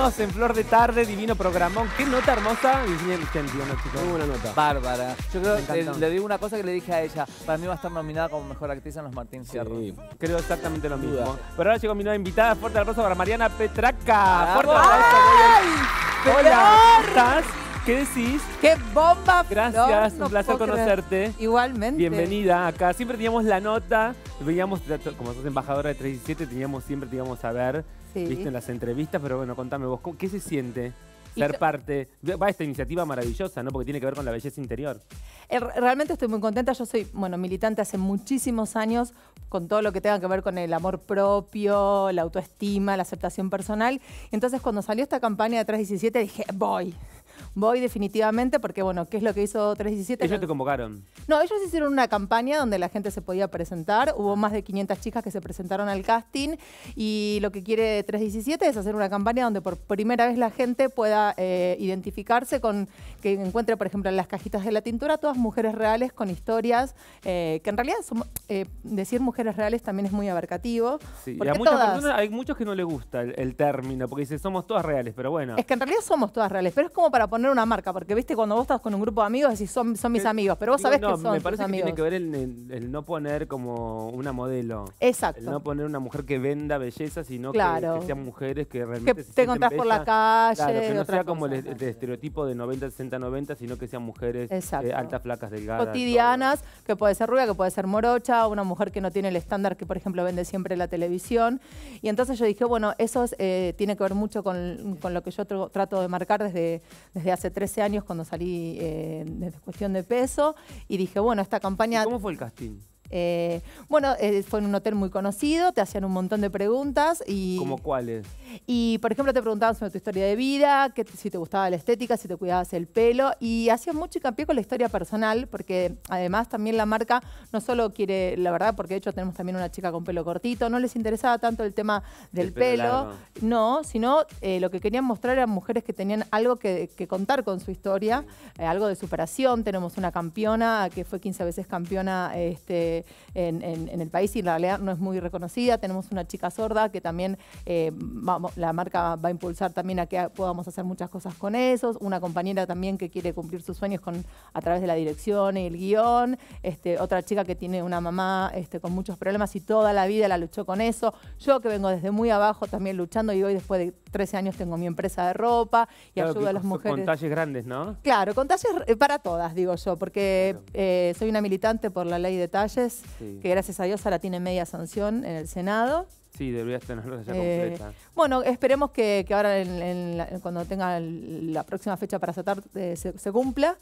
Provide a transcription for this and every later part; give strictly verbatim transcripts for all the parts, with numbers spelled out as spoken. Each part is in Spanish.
Seguimos en Flor de Tarde, divino programón. Qué nota hermosa. Bien, sentido, ¿no, chicos? Muy buena nota. Bárbara. Yo creo que le, le digo una cosa que le dije a ella. Para mí va a estar nominada como mejor actriz en los Martín Fierro. Sí. Creo exactamente lo mismo. Duda. Pero ahora llegó mi nueva invitada. Fuerte aplauso para Mariana Petracca. Fuerte ¡Bravo! aplauso. Hola, ¿cómo estás? ¿Qué decís? ¡Qué bomba! Gracias, Flor, un no placer puedo creer. conocerte. Igualmente. Bienvenida acá. Siempre teníamos la nota, veíamos, como sos embajadora de tres diecisiete, teníamos, siempre te íbamos a ver, Sí. viste, en las entrevistas, pero bueno, contame vos, ¿cómo- ¿qué se siente ser yo- parte? Va esta iniciativa maravillosa, ¿no? Porque tiene que ver con la belleza interior. Eh, Realmente estoy muy contenta. Yo soy, bueno, militante hace muchísimos años con todo lo que tenga que ver con el amor propio, la autoestima, la aceptación personal. Entonces, cuando salió esta campaña de tres diecisiete, dije, voy. Voy definitivamente porque, bueno, ¿qué es lo que hizo tres diecisiete? Ellos te convocaron. No, ellos hicieron una campaña donde la gente se podía presentar. Hubo más de quinientas chicas que se presentaron al casting y lo que quiere tres diecisiete es hacer una campaña donde por primera vez la gente pueda eh, identificarse con, que encuentre, por ejemplo, en las cajitas de la tintura todas mujeres reales con historias, eh, que en realidad somos- eh, decir mujeres reales también es muy abarcativo. Sí, y porque a muchas todas- personas, hay muchos que no les gusta el, el término, porque dicen, somos todas reales, pero bueno. Es que en realidad somos todas reales, pero es como para poner una marca, porque viste, cuando vos estás con un grupo de amigos decís, son, son mis Eh, amigos, pero vos Digo, sabés no, que son me tus parece que amigos. tiene que ver el, el- el no poner como una modelo. Exacto. El no poner una mujer que venda belleza, sino que- que, que, sean mujeres que que realmente se te sienten encontrás por la bellas. calle. Claro, que no otra sea como cosa. el, el estereotipo de noventa, sesenta, noventa, sino que sean mujeres Exacto. eh, altas, flacas, delgadas. Cotidianas, que puede ser rubia, que puede ser morocha, una mujer que no tiene el estándar que, por ejemplo, vende siempre la televisión. Y entonces yo dije, bueno, eso es, eh, tiene que ver mucho con, con lo que yo tr- trato de marcar desde, desde hace trece años cuando salí eh, desde Cuestión de Peso. Y dije, bueno, esta ¿Y campaña... ¿Cómo fue el casting? eh, bueno, eh, fue en un hotel muy conocido, te hacían un montón de preguntas y... ¿Cómo cuáles? Y, por ejemplo, te preguntaban sobre tu historia de vida, que, si te gustaba la estética, si te cuidabas el pelo. Y hacían mucho hincapié con la historia personal, porque además también la marca no solo quiere, la verdad, porque de hecho tenemos también una chica con pelo cortito, no les interesaba tanto el tema del El pelo pelo, largo. no, sino eh, lo que querían mostrar eran mujeres que tenían algo que, que contar con su historia, eh, algo de superación. Tenemos una campeona que fue quince veces campeona este, en, en- en el país y en realidad no es muy reconocida. Tenemos una chica sorda que también eh, vamos, la marca va a impulsar también a que podamos hacer muchas cosas con esos. Una compañera también que quiere cumplir sus sueños con, a través de la dirección y el guión. Este, otra chica que tiene una mamá este, con muchos problemas y toda la vida la luchó con eso. Yo que vengo desde muy abajo también luchando y hoy después de trece años tengo mi empresa de ropa y Claro, ayudo que a las con- mujeres. Con talles grandes, ¿no? Claro, con talles eh, para todas, digo yo, porque Claro. eh, soy una militante por la ley de talles, Sí. que gracias a Dios ahora tiene media sanción en el Senado. Sí, deberías tenerlo ya Eh, completa. Bueno, esperemos que, que ahora en- en la- cuando tenga el- la próxima fecha para aceptar eh, se, se cumpla.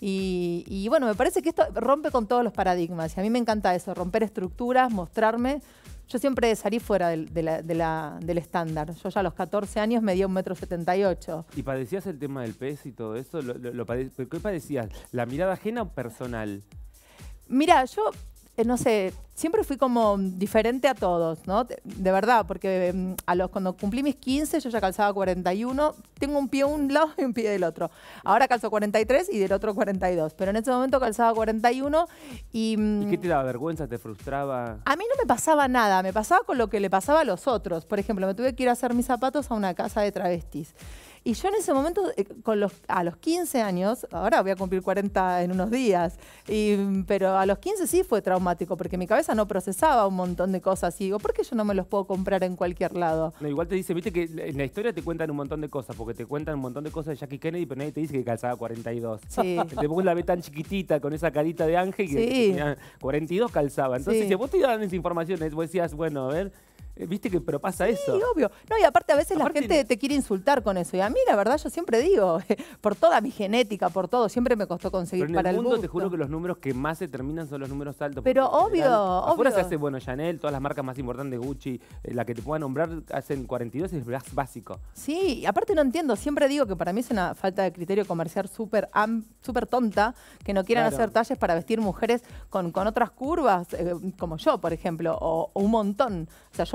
Y, y bueno, me parece que esto rompe con todos los paradigmas. Y a mí me encanta eso, romper estructuras, mostrarme. Yo siempre salí fuera del, de la- de la- del estándar. Yo ya a los catorce años medía un metro setenta y ocho. ¿Y padecías el tema del peso y todo eso? ¿Lo, lo- lo pade- ¿Qué padecías? ¿La mirada ajena o personal? Mira, yo, eh, no sé, siempre fui como diferente a todos, ¿no? De, de verdad, porque mm, a los, cuando cumplí mis quince yo ya calzaba cuarenta y uno, tengo un pie de un lado y un pie del otro. Ahora calzo cuarenta y tres y del otro cuarenta y dos, pero en ese momento calzaba cuarenta y uno y... mm, ¿Y qué te daba vergüenza? ¿Te frustraba? a mí no me pasaba nada, me pasaba con lo que le pasaba a los otros. Por ejemplo, me tuve que ir a hacer mis zapatos a una casa de travestis. Y yo en ese momento, eh, con los, a los quince años, ahora voy a cumplir cuarenta en unos días, y, pero a los quince sí fue traumático, porque mi cabeza no procesaba un montón de cosas. Y digo, ¿por qué yo no me los puedo comprar en cualquier lado? No, igual te dice, viste que en la historia te cuentan un montón de cosas, porque te cuentan un montón de cosas de Jackie Kennedy, pero nadie te dice que calzaba cuarenta y dos. Sí. Después la ve tan chiquitita, con esa carita de ángel, que Sí. tenía cuarenta y dos calzaba. Entonces, Sí. si vos te daban esa información, vos decías, bueno, a ver, eh, viste que, pero pasa eso. Sí, obvio. No, y aparte a veces Aparte- la gente te quiere insultar con eso. Y a mí, la verdad, yo siempre digo, por toda mi genética, por todo, siempre me costó conseguir Pero en para el el mundo te gusto. juro que los números que más se terminan son los números altos. Pero porque en general, obvio, Afuera obvio. se hace, bueno, Chanel, todas las marcas más importantes, Gucci, eh, la que te pueda nombrar, hacen cuarenta y dos, es bas- básico. Sí, y aparte no entiendo, siempre digo que para mí es una falta de criterio comercial súper am- súper tonta, que no quieran Claro. hacer talles para vestir mujeres con, con otras curvas, eh, como yo, por ejemplo, o, o un montón. O sea, yo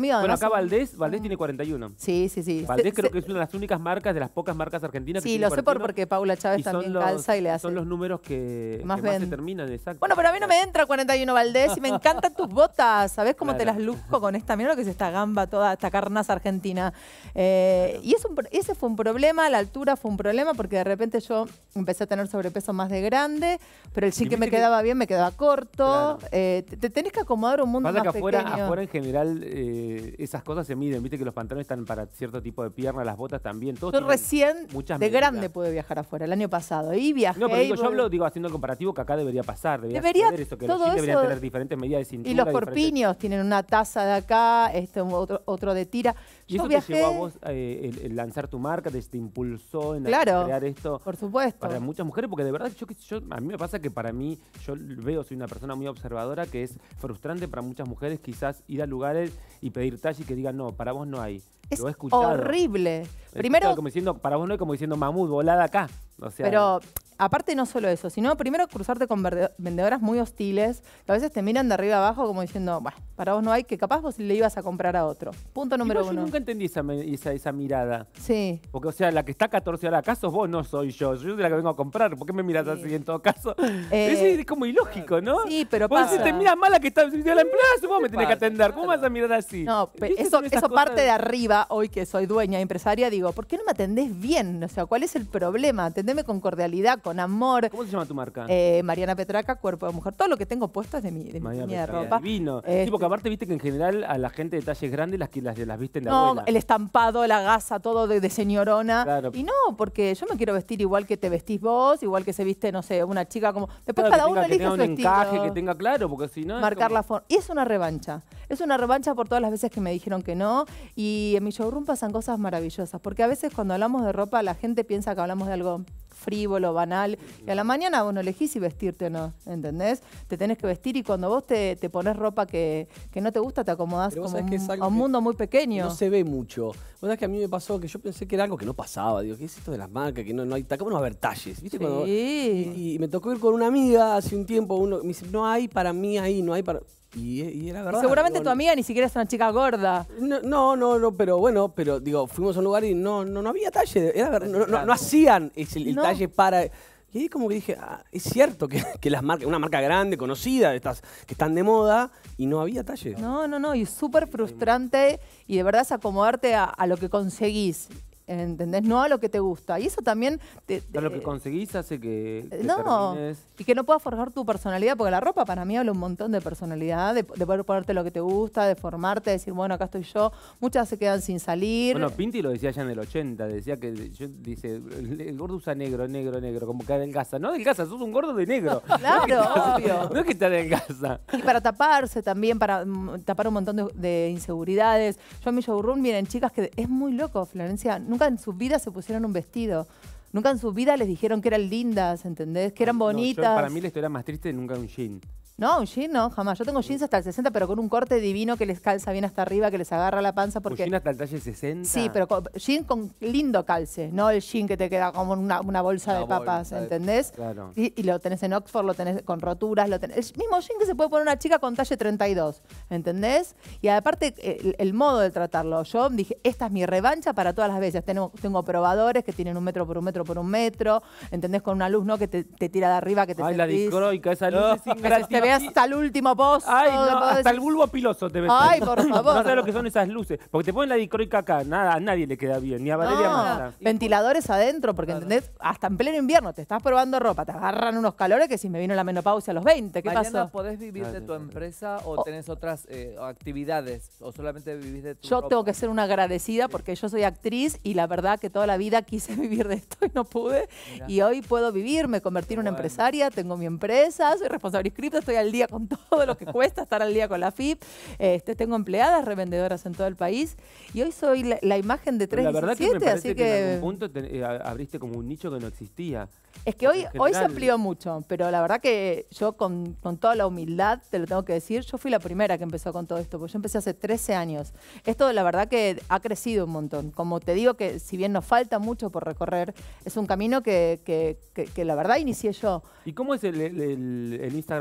conmigo. Bueno, Además, acá Valdés, Valdés tiene cuarenta y uno. Sí, sí, sí. Valdés Se- creo se- que es una de las únicas marcas, de las pocas marcas argentinas que Sí, tiene lo sé por, cuarenta y uno, porque Paula Chávez y son también los- calza y le hace. Son los números que Más que más se ven. terminan, exacto. Bueno, pero a mí no me entra cuarenta y uno Valdés y me encantan tus botas. ¿Sabés cómo te Claro. las luzco con esta? Mira lo que es esta gamba, toda esta carnaza argentina. Eh, y es un pro- ese fue un problema, la altura fue un problema porque de repente yo empecé a tener sobrepeso más de grande, pero el jean Y que me viste que- quedaba bien me quedaba corto. Claro. Eh, te, te tenés que acomodar un mundo Pasa que más afuera, pequeño. afuera en general eh, esas cosas se miden. Viste que los pantalones están para cierto tipo de pierna, las botas también. Todos Yo tienen recién muchas de medidas. grande pude viajar afuera, el año pasado. Y viajé. No, pero digo, y yo vol- hablo digo, haciendo el comparativo que acá debería pasar. Debería, Debería suceder eso, que los todo jeans deberían eso- tener diferentes medidas de cintura. Y los diferentes- corpiños tienen una taza de acá, este otro, otro de tira. ¿Y Yo eso viajé, te llevó a vos eh, el, el lanzar tu marca? ¿Te, te impulsó en Claro. crear esto por supuesto. para muchas mujeres? Porque de verdad, yo, que- yo a mí me pasa que para mí, yo veo, soy una persona muy observadora, que es frustrante para muchas mujeres quizás ir a lugares y pedir talla y que digan, no, para vos no hay. Es Lo he escuchado. horrible. He escuchado Primero, como diciendo, para vos no hay, como diciendo, mamut, volada acá. O sea, pero aparte no solo eso, sino primero cruzarte con verde- vendedoras muy hostiles, que a veces te miran de arriba abajo como diciendo, bueno, para vos no hay, que capaz vos le ibas a comprar a otro. Punto número igual yo uno. nunca entendí esa, me- esa, esa mirada. Sí. Porque, o sea, la que está catorce horas acá sos vos, no soy yo. Yo soy la que vengo a comprar. ¿Por qué me miras así en todo caso? Eh, Eso es como ilógico, ¿no? Sí, pero Vos pasa. decís, te miras mala que está de la empleada, vos me tenés que pasa? atender. ¿Cómo vas a mirar así? No, pe- ¿Viste? eso, Son esas eso cosas- parte de arriba, hoy que soy dueña, empresaria, digo, ¿por qué no me atendés bien? O sea, ¿cuál es el problema? Atendeme con cordialidad, con amor. ¿Cómo se llama tu marca? Eh, Mariana Petraca, cuerpo de mujer. Todo lo que tengo puesto es de mi, de mi Mañana línea de Petraca. ropa. Divino. Este- Sí, porque aparte viste que en general a la gente de talles grandes las que las, las visten de No, abuela. el estampado, la gasa, todo de, de señorona. Claro. Y no, porque yo me quiero vestir igual que te vestís vos, igual que se viste, no sé, una chica como... Después Claro, cada que uno tenga, que elige tenga su un estilo. encaje, que tenga claro, porque si no... es Marcar como- la forma. Y es una revancha. Es una revancha por todas las veces que me dijeron que no. Y en mi showroom pasan cosas maravillosas. Porque a veces cuando hablamos de ropa, la gente piensa que hablamos de algo frívolo, banal. Y a la mañana vos no elegís si vestirte o no, ¿entendés? Te tenés que vestir y cuando vos te, te pones ropa que, que no te gusta, te acomodás Pero vos como sabés que es un- algo a un que- mundo muy pequeño. No se ve mucho. Vos sabés que a mí me pasó que yo pensé que era algo que no pasaba. Digo, ¿qué es esto de las marcas? Que no, no hay, ¿cómo no va a haber talles? ¿Viste? Cuando- Sí. y, y me tocó ir con una amiga hace un tiempo. Uno me dice, no hay para mí ahí, no hay para... Y, y era Y verdad. seguramente digo, tu amiga ni siquiera es una chica gorda. No, no, no, no, pero bueno, pero digo, fuimos a un lugar y no, no, no había talle. Era ver- no, no, no hacían ese- el, No. talle para... Y ahí como que dije, ah, es cierto que, que las marcas, una marca grande, conocida, de estas que están de moda, y no había talle. No, no, no. Y súper frustrante. Y de verdad es acomodarte a, a lo que conseguís. ¿Entendés? No a lo que te gusta. Y eso también te, te- Pero lo que conseguís hace que, que no, termines- y que no puedas forjar tu personalidad, porque la ropa para mí habla un montón de personalidad, de, de poder ponerte lo que te gusta, de formarte, de decir, bueno, acá estoy yo. Muchas se quedan sin salir. Bueno, Pinti lo decía ya en el ochenta, decía que yo, dice, el, el gordo usa negro, negro, negro, como que adelgaza. No adelgaza, sos un gordo de negro. Claro, obvio. No es que te adelgaza. Y para taparse también, para mm, tapar un montón de, de inseguridades. Yo en mi showroom vienen chicas que es muy loco, Florencia. Nunca en su vida se pusieron un vestido. Nunca en su vida les dijeron que eran lindas, ¿entendés? Que eran No, yo- bonitas. para mí la historia más triste nunca un jean. No, un jean no, jamás. Yo tengo jeans hasta el sesenta, pero con un corte divino que les calza bien hasta arriba, que les agarra la panza. Un Porque jean hasta el talle sesenta. sí, pero con, jean con lindo calce, no el jean que te queda como una, una bolsa Una de papas, bolsa de- ¿entendés? Claro. Y, y lo tenés en Oxford, lo tenés con roturas, lo tenés. El mismo jean que se puede poner una chica con talle treinta y dos, ¿entendés? Y aparte, el, el modo de tratarlo. Yo dije, esta es mi revancha para todas las veces. Tengo, tengo probadores que tienen un metro por un metro por un metro, ¿entendés? Con una luz, ¿no? Que te, te tira de arriba, que te Ay, la sentís. dicroica, esa luz es Que se te ingrativa. ve hasta el último pozo. Ay, no, de poder hasta el decir- bulbo piloso te ves. Ay, por favor. No sabes lo que son esas luces. Porque te ponen la dicroica acá, nada, a nadie le queda bien, ni a Valeria No, Massa. ventiladores adentro, porque ¿entendés? Hasta en pleno invierno te estás probando ropa, te agarran unos calores que si me vino la menopausia a los veinte, ¿qué Mañana pasó? podés vivir de tu empresa o Oh. tenés otras eh, actividades o solamente vivís de tu Yo ropa? tengo que ser una agradecida porque yo soy actriz y la verdad que toda la vida quise vivir de esto y no pude. Mirá. Y hoy puedo vivir, me convertí en una Bueno. empresaria, tengo mi empresa, soy responsable inscripta, estoy al día con todo lo que cuesta estar al día con la F I P. Este, tengo empleadas, revendedoras en todo el país y hoy soy la, la imagen de Pero la verdad que me trescientos diecisiete, parece así que, en que... algún punto te- eh, abriste como un nicho que no existía. Es que hoy, Porque en hoy se general- amplió mucho, pero la verdad que yo con, con toda la humildad, te lo tengo que decir, yo fui la primera que empezó con todo esto, porque yo empecé hace trece años. Esto la verdad que ha crecido un montón. Como te digo que si bien nos falta mucho por recorrer, es un camino que, que, que, que la verdad inicié yo. ¿Y cómo es el, el- el- el Instagram de las embajadoras?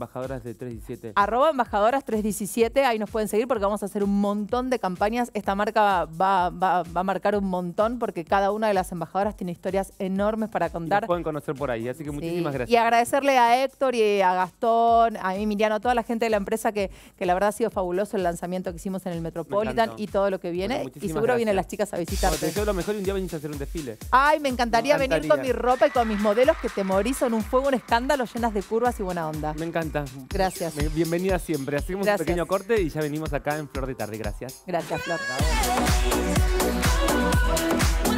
embajadoras de tres diecisiete. Arroba embajadoras tres diecisiete, ahí nos pueden seguir porque vamos a hacer un montón de campañas. Esta marca va, va, va a marcar un montón porque cada una de las embajadoras tiene historias enormes para contar. Nos pueden conocer por ahí, así que Sí. muchísimas gracias. Y agradecerle a Héctor y a Gastón, a Emiliano, a toda la gente de la empresa que, que la verdad ha sido fabuloso el lanzamiento que hicimos en el Metropolitan encantó. y todo lo que viene. Bueno, y muchísimas seguro vienen las gracias. chicas a No, te visitarte. deseo lo mejor y un día venís a hacer un desfile. Ay, me encantaría, Me venir con encantaría. mi ropa y con mis modelos que te morís, son un fuego, un escándalo, llenas de curvas y buena onda. Me encanta. Gracias. Me- Bienvenida siempre. Hacemos Gracias. un pequeño corte y ya venimos acá en Flor de Tarde. Gracias. Gracias, Flor.